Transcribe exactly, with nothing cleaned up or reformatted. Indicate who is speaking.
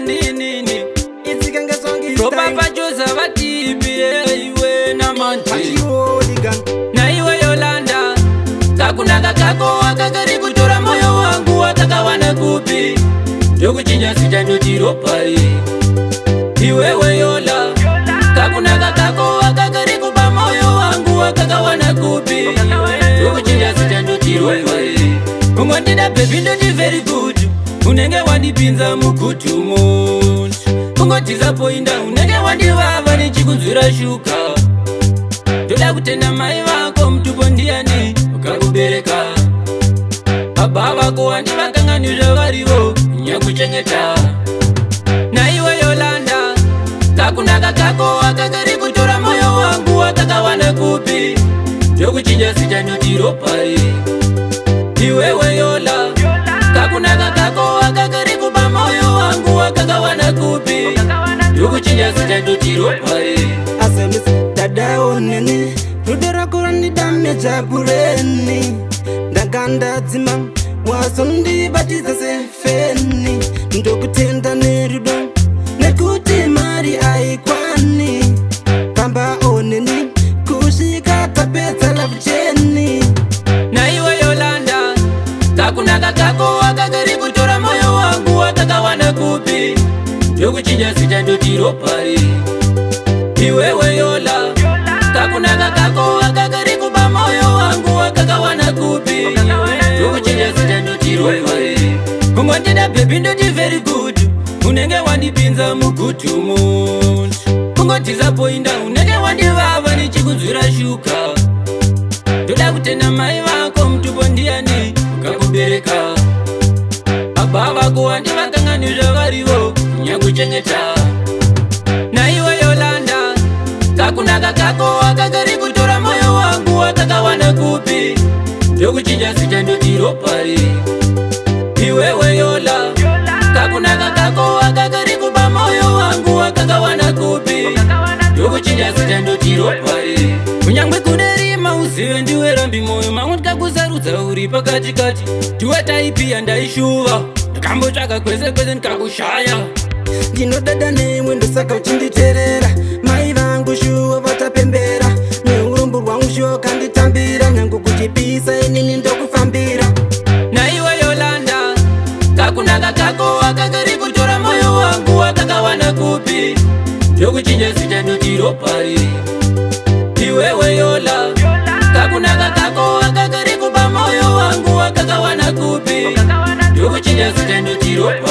Speaker 1: ndinini ropa pachoza vatipi iwe namanti na iwe Yolanda kakunaka kako wakakari kutora moyo wangu wakakawana kupi ndokuchinja sita ndoti ropai iwewe Yola kakunaka kako wakakari kupa moyo wangu wakakawana kupi ndokuchinja sita ndoti ropai ungondida baby ndoti very good unenge wandipinza mukutu muntu ungotizapoinda unenge wandivava nichikunzwira shuka ndoda kutenda mai vako mutupo ndiani ukakubereka baba vako wandivakanganizva varivo nyakuchengeta na iwe Yolanda kakunaka kako wakakari kutora moyo wangu wakakawana kupi ndokuchinja sita ndoti ropai iwewe Yola kakunaka kako wakakari kupa moyo wangu wakakawana kupi ndokuchinja sita ndoti ropai
Speaker 2: asemis dadaoneni rudera kurani dameja bureni ndaganda dzima wasondibatiza sefeni ndokutenda nerudo nekuti mari aikwani kamba oneni kusvika tapedza lavucheni
Speaker 1: na iwe Yolanda kakunaka kako wakakari kutora moyo wangu wakakawana kupi ndokuchinja sita ndoti ropai iwewe Yola kakunaka kako wakakari kupa moyo wangu wakakawana kupi ndokuchinja sita ndoti ropai ungondida baby ndoti very good unenge wandipinza mukutu muntu ungotizapoinda unenge wandivava nichikunzwira shuka ndoda kutenda mai vako mutupo ndiani ukakubereka baba vako wandivakanganizva varivo nyakuchengeta na iwe Yolanda kakunaka kako wakakari kutora moyo wangu wakakawana kupi ndokuchinja sita ndoti ropai iwewe Yola kakunaka kako wakakari kupa moyo wangu wakakawana kupi ndokuchinja sita ndoti ropai kunyangwe kuderima uzive ndiwe rambi moyo mamwe ndikakusarudza uri pakati kati ndiwe taipiya ndaishuva ndakambotsvaka kwese kwese ndikakushaya
Speaker 2: ndinodada neimwe ndosaka uchinditerera mai vangu shuwa vatapembera neurombo rwangu shuwa kanditambira nyangu kuchipisa inini ndokufambira
Speaker 1: na iwe Yolanda kakunaka kako wakakari kutora moyo wangu wakakawana kupi ndokuchinja sita ndoti ropai iwewe Yola kakunaka kako wakakari kupa moyo wangu wakakawana kupi ndokuchinja sita ndoti ropai